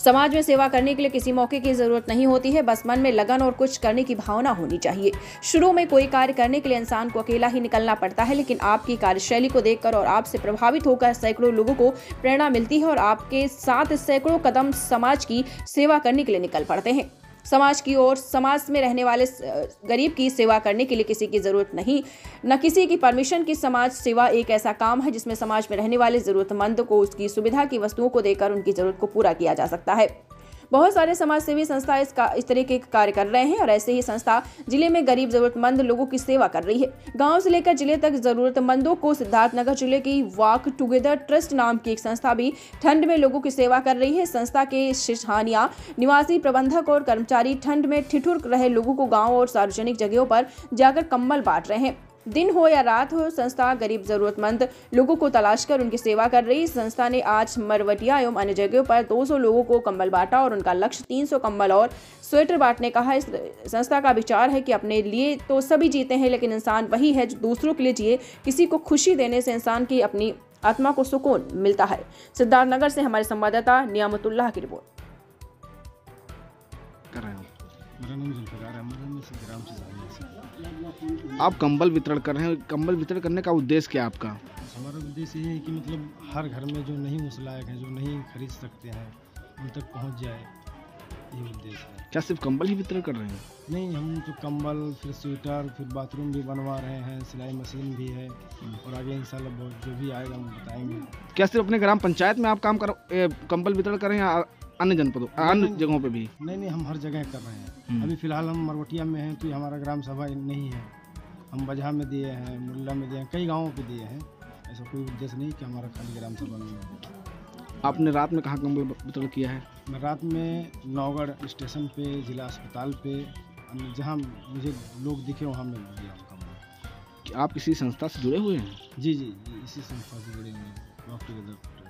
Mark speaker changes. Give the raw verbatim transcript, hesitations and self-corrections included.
Speaker 1: समाज में सेवा करने के लिए किसी मौके की जरूरत नहीं होती है, बस मन में लगन और कुछ करने की भावना होनी चाहिए। शुरू में कोई कार्य करने के लिए इंसान को अकेला ही निकलना पड़ता है, लेकिन आपकी कार्यशैली को देखकर और आपसे प्रभावित होकर सैकड़ों लोगों को प्रेरणा मिलती है और आपके साथ सैकड़ों कदम समाज की सेवा करने के लिए निकल पड़ते हैं। समाज की ओर समाज में रहने वाले गरीब की सेवा करने के लिए किसी की जरूरत नहीं, न किसी की परमिशन की। समाज सेवा एक ऐसा काम है जिसमें समाज में रहने वाले जरूरतमंद को उसकी सुविधा की वस्तुओं को देकर उनकी जरूरत को पूरा किया जा सकता है। बहुत सारे समाज सेवी संस्था इस, इस तरह के कार्य कर रहे हैं और ऐसे ही संस्था जिले में गरीब जरूरतमंद लोगों की सेवा कर रही है। गांव से लेकर जिले तक जरूरतमंदों को सिद्धार्थनगर जिले की वॉक टुगेदर ट्रस्ट नाम की एक संस्था भी ठंड में लोगों की सेवा कर रही है। संस्था के शिशानिया निवासी प्रबंधक और कर्मचारी ठंड में ठिठुर रहे लोगों को गाँव और सार्वजनिक जगहों पर जाकर कंबल बांट रहे हैं। दिन हो या रात हो, संस्था गरीब जरूरतमंद लोगों को तलाश कर उनकी सेवा कर रही। संस्था ने आज मरवटिया एवं अन्य जगहों पर दो सौ लोगों को कंबल बांटा और उनका लक्ष्य तीन सौ कंबल और स्वेटर बांटने का है। इस संस्था का विचार है कि अपने लिए तो सभी जीते हैं, लेकिन इंसान वही है जो दूसरों के लिए जिए। किसी को खुशी देने से इंसान की अपनी आत्मा को सुकून मिलता है। सिद्धार्थनगर से हमारे संवाददाता नियामतुल्लाह की रिपोर्ट।
Speaker 2: मेरा नाम जुल्फिकार है, ग्राम से। आप कंबल वितरण कर रहे हैं, कंबल वितरण करने का उद्देश्य क्या है आपका?
Speaker 3: हमारा उद्देश्य ये है कि मतलब हर घर में जो नहीं उस लायक हैं, जो नहीं खरीद सकते हैं, उन तक पहुंच जाए, ये उद्देश्य है।
Speaker 2: क्या सिर्फ कंबल ही वितरण कर रहे हैं?
Speaker 3: नहीं, हम तो कंबल, फिर स्वेटर, फिर बाथरूम भी बनवा रहे हैं, सिलाई मशीन भी है और आगे इंशाल्लाह बहुत जो भी आएगा हम बताएंगे।
Speaker 2: क्या सिर्फ अपने ग्राम पंचायत में आप काम कर कंबल वितरण कर रहे हैं या अन्य जनपदों अन्य जगहों पे भी?
Speaker 3: नहीं नहीं, हम हर जगह कर रहे हैं। अभी फिलहाल हम मरवटिया में हैं तो हमारा ग्राम सभा नहीं है। हम बजहा में दिए हैं, मुल्ला में दिए हैं, कई गांवों पे दिए हैं। ऐसा कोई उद्देश्य नहीं कि हमारा खाली ग्राम सभा में।
Speaker 2: आपने रात में कहाँ कंबल वितरण किया है?
Speaker 3: मैं रात में नौगढ़ स्टेशन पे, जिला अस्पताल पे, जहाँ मुझे लोग दिखे वहाँ मैं दिया कंबल।
Speaker 2: आप किसी संस्था से जुड़े हुए हैं?
Speaker 3: जी जी, इसी संस्था से जुड़े हुए हैं, वॉक टुगेदर।